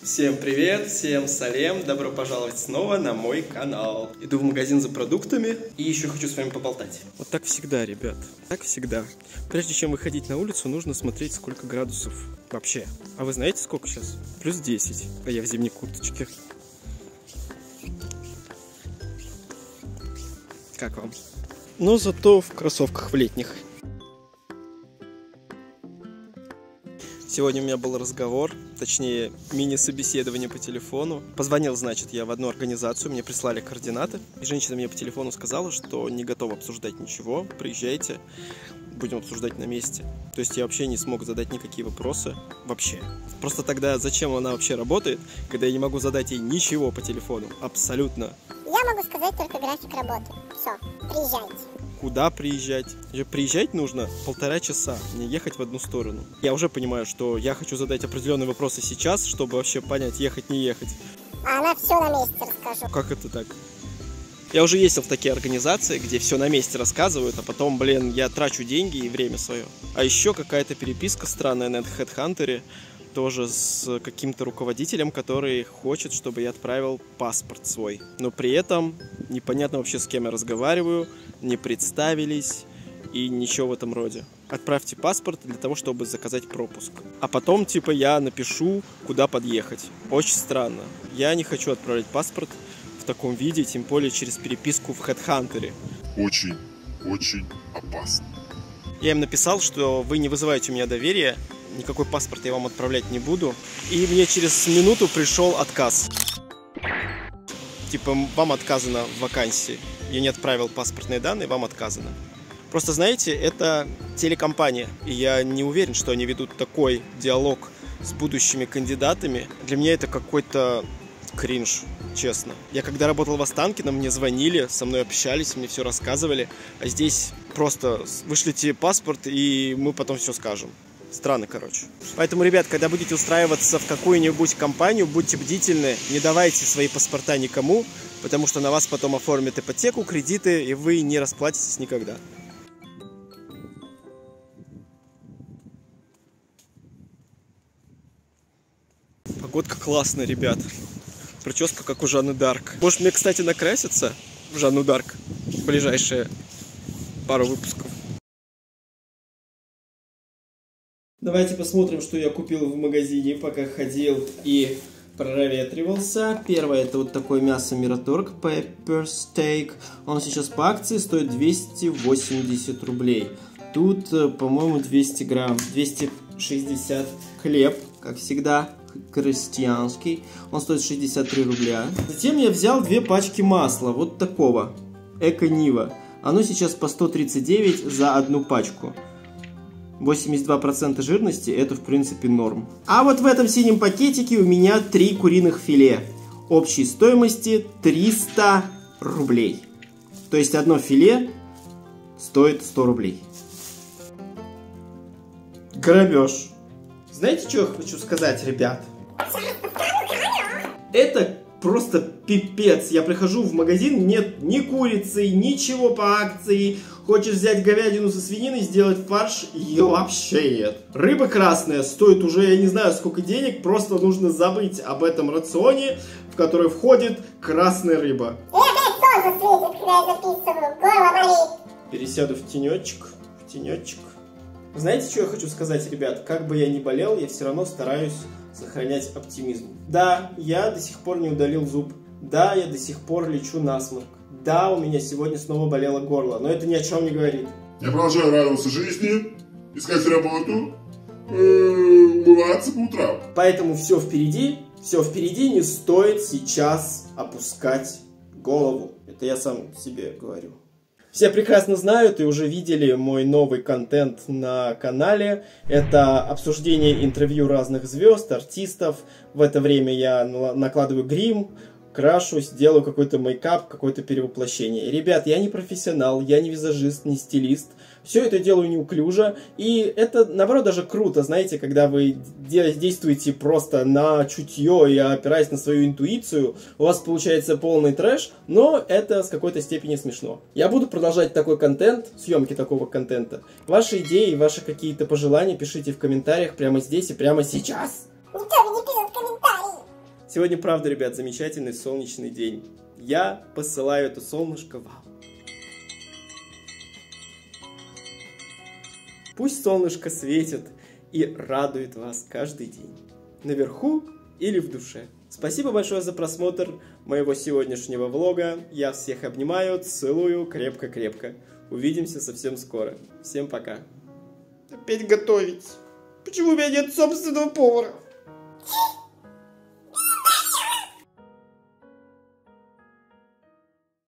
Всем привет, всем салем, добро пожаловать снова на мой канал. Иду в магазин за продуктами и еще хочу с вами поболтать. Вот так всегда, ребят, так всегда. Прежде чем выходить на улицу, нужно смотреть, сколько градусов вообще. А вы знаете, сколько сейчас? Плюс 10, а я в зимней курточке. Как вам? Но зато в кроссовках в летних. Сегодня у меня был разговор, точнее мини-собеседование по телефону. Позвонил, значит, я в одну организацию, мне прислали координаты. И женщина мне по телефону сказала, что не готова обсуждать ничего, приезжайте, будем обсуждать на месте. То есть я вообще не смог задать никакие вопросы, вообще. Просто тогда зачем она вообще работает, когда я не могу задать ей ничего по телефону, абсолютно. Я могу сказать только график работы. Все, приезжайте. Куда приезжать? Приезжать нужно 1,5 часа, не ехать в одну сторону. Я уже понимаю, что я хочу задать определенные вопросы сейчас, чтобы вообще понять, ехать, не ехать. А она все на месте расскажет. Как это так? Я уже ездил в такие организации, где все на месте рассказывают, а потом, блин, я трачу деньги и время свое. А еще какая-то переписка странная на HeadHunter, тоже с каким-то руководителем, который хочет, чтобы я отправил паспорт свой. Но при этом непонятно вообще, с кем я разговариваю, не представились и ничего в этом роде. Отправьте паспорт для того, чтобы заказать пропуск. А потом, типа, я напишу, куда подъехать. Очень странно. Я не хочу отправлять паспорт в таком виде, тем более через переписку в HeadHunter. Очень опасно. Я им написал, что вы не вызываете у меня доверия, никакой паспорт я вам отправлять не буду. И мне через минуту пришел отказ. Типа, вам отказано в вакансии. Я не отправил паспортные данные, вам отказано. Просто, знаете, это телекомпания. И я не уверен, что они ведут такой диалог с будущими кандидатами. Для меня это какой-то кринж, честно. Я когда работал в Останкино, мне звонили, со мной общались, мне все рассказывали. А здесь просто вышлите паспорт, и мы потом все скажем. Странно, короче. Поэтому, ребят, когда будете устраиваться в какую-нибудь компанию, будьте бдительны, не давайте свои паспорта никому, потому что на вас потом оформят ипотеку, кредиты, и вы не расплатитесь никогда. Погодка классная, ребят. Прическа как у Жанны Дарк. Может мне, кстати, накраситься в Жанну Дарк в ближайшие пару выпусков. Давайте посмотрим, что я купил в магазине, пока ходил и проветривался. Первое, это вот такое мясо Мираторг Pepper Steak. Он сейчас по акции стоит 280 рублей. Тут, по-моему, 200 грамм, 260. Хлеб, как всегда, крестьянский. Он стоит 63 рубля. Затем я взял 2 пачки масла, вот такого, Эко-Нива. Оно сейчас по 139 за одну пачку. 82% жирности, это в принципе норм. А вот в этом синем пакетике у меня 3 куриных филе. Общей стоимости 300 рублей. То есть одно филе стоит 100 рублей. Грабеж. Знаете, что я хочу сказать, ребят? Это просто пипец. Я прихожу в магазин, нет ни курицы, ничего по акции. Хочешь взять говядину со свининой, сделать фарш, ее вообще нет. Рыба красная стоит уже, я не знаю сколько денег, просто нужно забыть об этом рационе, в который входит красная рыба. Солнце светит, когда я записываю, горло болит. Пересяду в тенечек, Знаете, что я хочу сказать, ребят? Как бы я ни болел, я все равно стараюсь сохранять оптимизм. Да, я до сих пор не удалил зуб. Да, я до сих пор лечу насморк. Да, у меня сегодня снова болело горло, но это ни о чем не говорит. Я продолжаю радоваться жизни, искать работу, умываться по утрам. Поэтому все впереди, не стоит сейчас опускать голову. Это я сам себе говорю. Все прекрасно знают и уже видели мой новый контент на канале. Это обсуждение интервью разных звезд, артистов. В это время я накладываю грим, крашусь, делаю какой-то мейкап, какое-то перевоплощение. Ребят, я не профессионал, я не визажист, не стилист. Все это делаю неуклюже. И это, наоборот, даже круто, знаете, когда вы действуете просто на чутье и опираясь на свою интуицию, у вас получается полный трэш, но это с какой-то степени смешно. Я буду продолжать такой контент, съемки такого контента. Ваши идеи, ваши какие-то пожелания пишите в комментариях прямо здесь и прямо сейчас. Никто не пишет комментарии. Сегодня, правда, ребят, замечательный солнечный день. Я посылаю это солнышко вам. Пусть солнышко светит и радует вас каждый день. Наверху или в душе. Спасибо большое за просмотр моего сегодняшнего влога. Я всех обнимаю, целую крепко-крепко. Увидимся совсем скоро. Всем пока. Опять готовить. Почему у меня нет собственного повара?